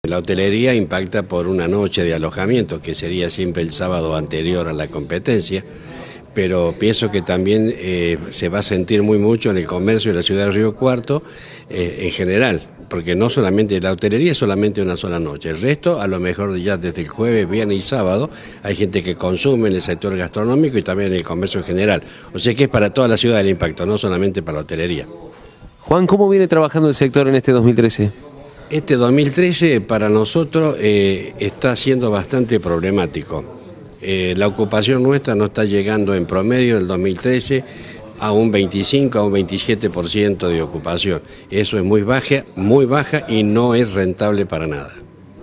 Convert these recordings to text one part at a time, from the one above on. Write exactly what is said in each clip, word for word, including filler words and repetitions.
La hotelería impacta por una noche de alojamiento, que sería siempre el sábado anterior a la competencia, pero pienso que también eh, se va a sentir muy mucho en el comercio de la ciudad de Río Cuarto eh, en general, porque no solamente la hotelería es solamente una sola noche, el resto a lo mejor ya desde el jueves, viernes y sábado hay gente que consume en el sector gastronómico y también en el comercio en general, o sea que es para toda la ciudad el impacto, no solamente para la hotelería. Juan, ¿cómo viene trabajando el sector en este dos mil trece? Este dos mil trece para nosotros eh, está siendo bastante problemático. Eh, la ocupación nuestra no está llegando en promedio del dos mil trece a un veinticinco a un veintisiete por ciento de ocupación. Eso es muy baja, muy baja y no es rentable para nada.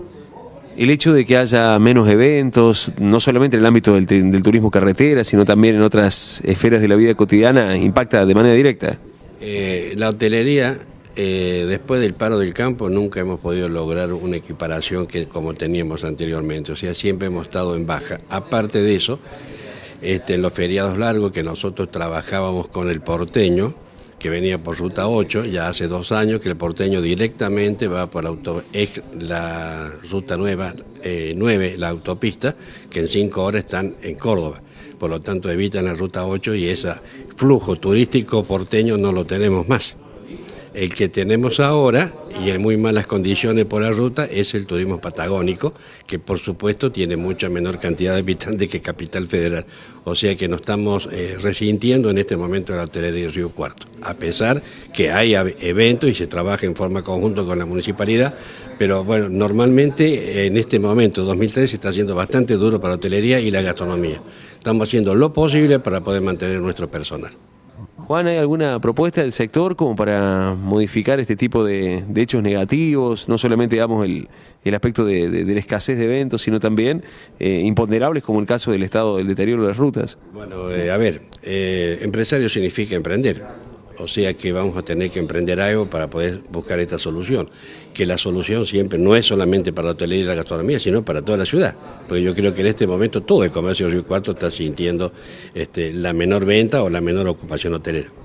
El hecho de que haya menos eventos, no solamente en el ámbito del, del turismo carretera, sino también en otras esferas de la vida cotidiana, impacta de manera directa. Eh, la hotelería, eh, después del paro del campo, nunca hemos podido lograr una equiparación que como teníamos anteriormente, o sea, siempre hemos estado en baja. Aparte de eso, este, en los feriados largos que nosotros trabajábamos con el porteño, que venía por ruta ocho, ya hace dos años que el porteño directamente va por auto, es la ruta nueva, eh, nueve, la autopista, que en cinco horas están en Córdoba. Por lo tanto evitan la ruta ocho y ese flujo turístico porteño no lo tenemos más. El que tenemos ahora, y en muy malas condiciones por la ruta, es el turismo patagónico, que por supuesto tiene mucha menor cantidad de habitantes que Capital Federal. O sea que nos estamos eh, resintiendo en este momento de la hotelería de Río Cuarto, a pesar que hay eventos y se trabaja en forma conjunta con la municipalidad, pero bueno, normalmente en este momento, dos mil trece, está siendo bastante duro para la hotelería y la gastronomía. Estamos haciendo lo posible para poder mantener nuestro personal. Juan, ¿hay alguna propuesta del sector como para modificar este tipo de, de hechos negativos? No solamente, digamos, el, el aspecto de, de, de la escasez de eventos, sino también eh, imponderables como el caso del estado del deterioro de las rutas. Bueno, eh, a ver, eh, empresario significa emprender. O sea que vamos a tener que emprender algo para poder buscar esta solución. Que la solución siempre no es solamente para la hotelería y la gastronomía, sino para toda la ciudad. Porque yo creo que en este momento todo el comercio de Río Cuarto está sintiendo este, la menor venta o la menor ocupación hotelera.